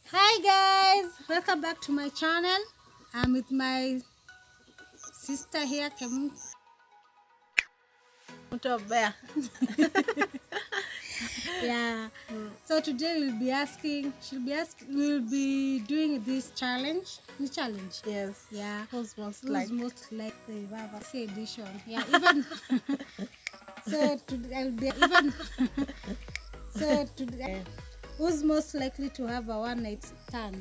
Hi guys, welcome back to my channel. I'm with my sister here. Yeah. So today we'll be doing this challenge. The challenge. Yes. Yeah. Who's most Who's like? most likely? Wow, say edition. Yeah. Even. So today I'll be even. So today, who's most likely to have a one-night stand?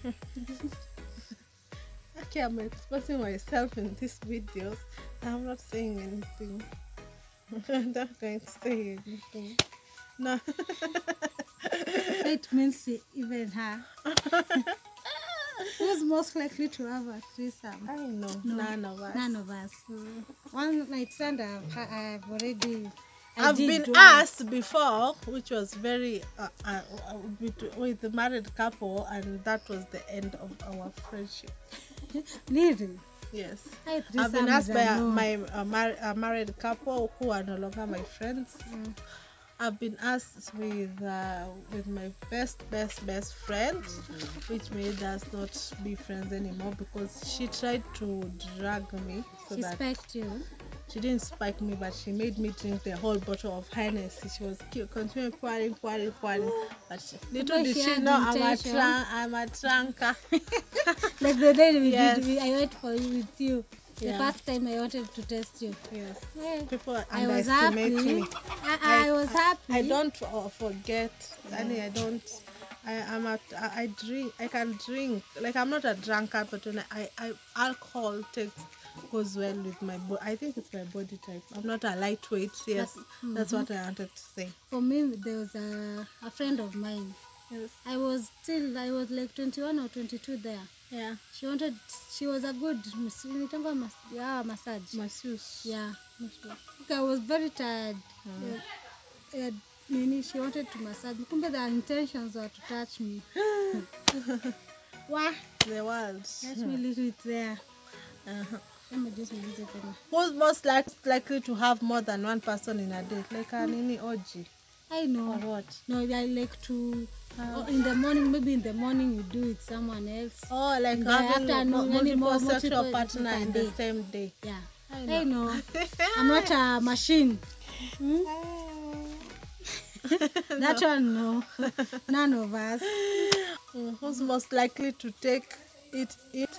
Okay, I'm expressing myself in these videos. I'm not saying anything. I'm not going to say anything. No. So it means even her. Who's most likely to have a threesome? I know. No, None of us. None of us. One night stand I've already. I've been once. asked before, which was very with the married couple, and that was the end of our friendship. Really? Yes. Hey, I've been asked by no. a married couple who are no longer my friends. I've been asked with my best friend, which made us not be friends anymore because she tried to drag me. So She that spiked you. she didn't spike me, but she made me drink the whole bottle of Hennessy. She was continuing pouring. But little did she know I'm a drunker. Like the day Yes. I went for you with you. The Yeah. first time I wanted to test you. Yes. Yeah. People I was happy. underestimate me. I was happy. I don't forget. I don't. I drink. I can drink. Like I'm not a drunkard, but when I alcohol goes well with my body. I think it's my body type. I'm not a lightweight. Yes, that's what I wanted to say. For me, there was a friend of mine. Yes. I was like 21 or 22 there. Yeah. She was a good massage. Masseuse. Yeah. Okay, I was very tired. She wanted to massage me. Kumbe the intentions were to touch me. Wah. The world. Let me leave it there. Let me just leave it there. Who's most likely to have more than one person in a date? Like a nini orgy? I know. Or what? No, I like to in the morning. Maybe in the morning you do it someone else. Oh, like In the having afternoon, multiple sexual multiple partner in the day. same day. Yeah. I I know. I'm not a machine. That one, no. None of us. Who's most likely to take it?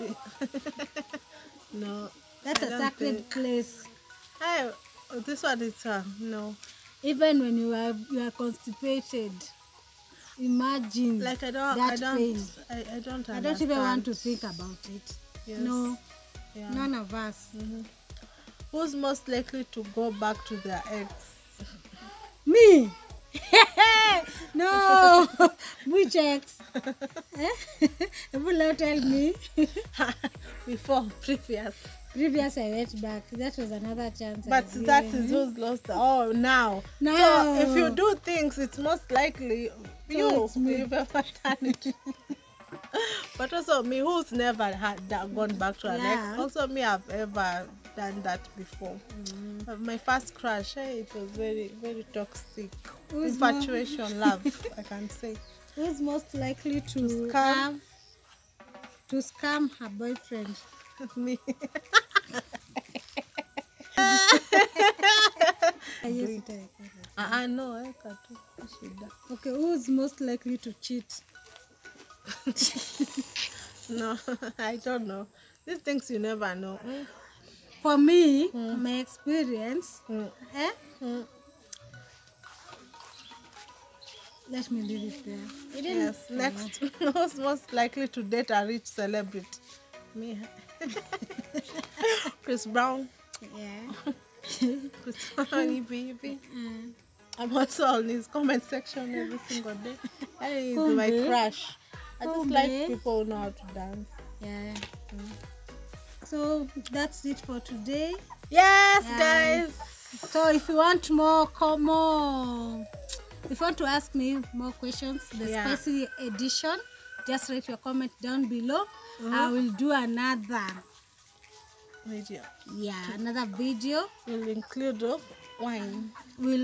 No. That's I a don't sacred think. place. This one is no. Even when you are constipated, imagine Like I that don't pain. I don't understand. I don't even want to think about it. Yes. No, Yeah. none of us. Who's most likely to go back to their ex? Me? No, which ex? Will tell me. Before previous. Previous I went back. That was another chance. But I that given. is who's lost. Oh, now. No. So if you do things, it's most likely it's me. you've ever done it. But also me, who's never gone back to an Yeah. ex. Also me, I've ever done that before. My first crush, it was very toxic. Who's Infatuation, love, I can say. Who's most likely to scam? Scam her boyfriend? Me. No, I can't. Okay, who's most likely to cheat? No, I don't know. These things you never know. For me, my experience, let me leave it there. Yes, next. Who's most likely to date a rich celebrity? Me. Chris Brown. Yeah. Chris Brown, Evie. I'm also on his comment section every single day. And he's my crush. I just like people who know how to dance. Yeah. So that's it for today. Yes, guys. So if you want if you want to ask me more questions, the spicy edition, just write your comment down below. I will do another video. Yeah, another video. Will include wine.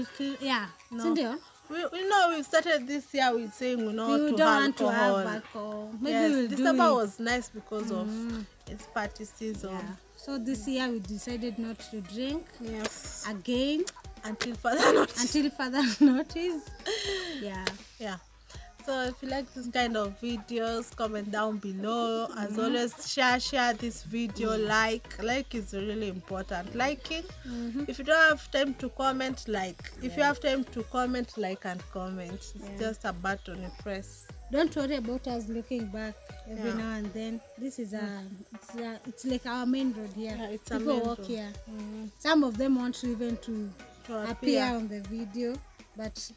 No. We know we started this year with saying we know you to don't alcohol. want to have alcohol. maybe Yes, we'll do December it. was nice because of its party season. Yeah. So this year we decided not to drink Yes. again Until further notice. until further notice. Yeah. Yeah. So if you like this kind of videos, comment down below. As always, share this video. Like is really important. Liking. If you don't have time to comment, like. If you have time to comment, like and comment. It's just a button you press. Don't worry about us looking back every now and then. This is it's like our main road here. Yeah, it's a People main walk road. here. Some of them want to even to appear appear. on the video, but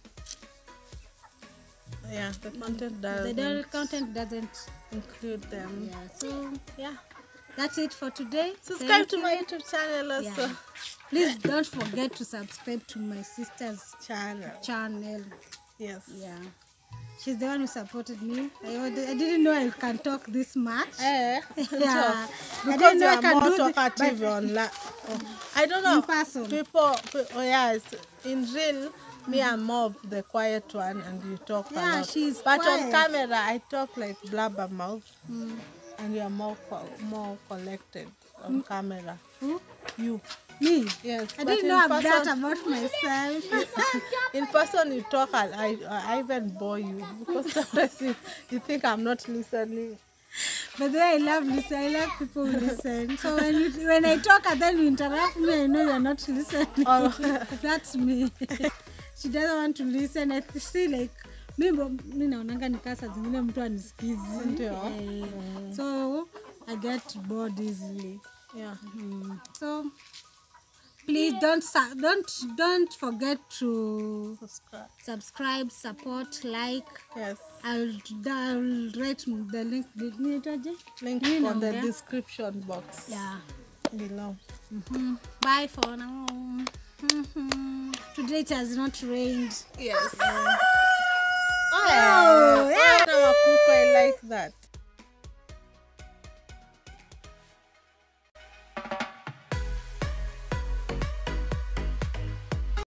Yeah, the content the content doesn't. include them. Yeah. So Yeah. that's it for today. Subscribe Thank to you. my YouTube channel also. Yeah. Please don't forget to subscribe to my sister's Channel. channel. Yes. Yeah. She's the one who supported me. I didn't know I can talk this much. Yeah. I Because didn't you know I are can more do this, talkative online. I don't know. in person. People, oh yes, in real, me I'm more of the quiet one, and you talk a Yeah, lot. she's But quiet. on camera, I talk like blabbermouth, and you are more collected on camera. Who? You, Me? yes. I but didn't in know that person- about myself. In person, you talk, and I even bore you because sometimes you think I'm not listening. But then I love listen. I love people who listen. So when I talk and then you interrupt me, I know you're not listening. Oh. That's me. She doesn't want to listen. I see like mi naonanga nikaa saa zingine mtu anisikizi. Ndio. So I get bored easily. Yeah. So please don't forget to subscribe, support, like. Yes. I'll write the link. Link Nini on the naongea? description box Yeah. below. Bye for now. Today it has not rained. Yes. Oh, yeah. I like that.